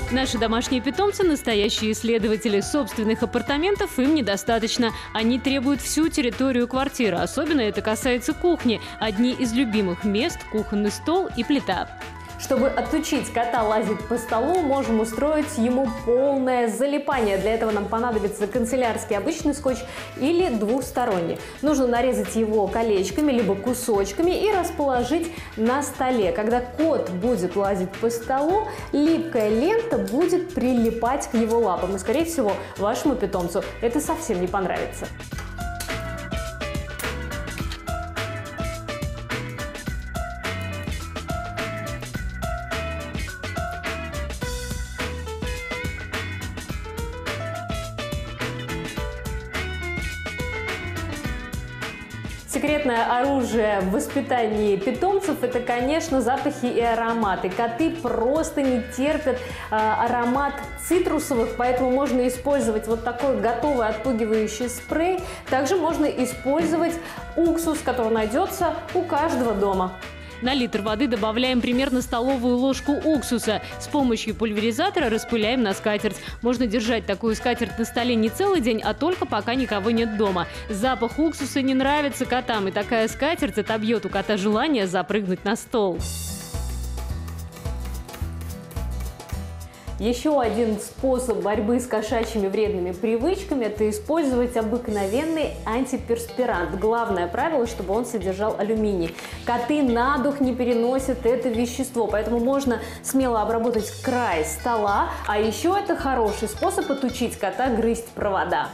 Наши домашние питомцы – настоящие исследователи. Собственных апартаментов им недостаточно. Они требуют всю территорию квартиры. Особенно это касается кухни. Одни из любимых мест – кухонный стол и плита. Чтобы отучить кота лазить по столу, можем устроить ему полное залипание. Для этого нам понадобится канцелярский обычный скотч или двухсторонний. Нужно нарезать его колечками либо кусочками и расположить на столе. Когда кот будет лазить по столу, липкая лента будет прилипать к его лапам. И, скорее всего, вашему питомцу это совсем не понравится. Секретное оружие в воспитании питомцев – это, конечно, запахи и ароматы. Коты просто не терпят аромат цитрусовых, поэтому можно использовать вот такой готовый отпугивающий спрей. Также можно использовать уксус, который найдется у каждого дома. На литр воды добавляем примерно столовую ложку уксуса. С помощью пульверизатора распыляем на скатерть. Можно держать такую скатерть на столе не целый день, а только пока никого нет дома. Запах уксуса не нравится котам, и такая скатерть отобьет у кота желание запрыгнуть на стол. Еще один способ борьбы с кошачьими вредными привычками – это использовать обыкновенный антиперспирант. Главное правило, чтобы он содержал алюминий. Коты на дух не переносят это вещество, поэтому можно смело обработать край стола. А еще это хороший способ отучить кота грызть провода.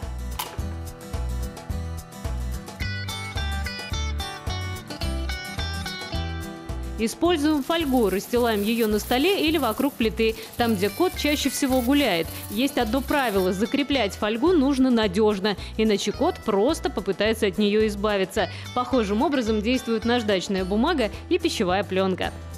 Используем фольгу, расстилаем ее на столе или вокруг плиты, там, где кот чаще всего гуляет. Есть одно правило – закреплять фольгу нужно надежно, иначе кот просто попытается от нее избавиться. Похожим образом действуют наждачная бумага и пищевая пленка.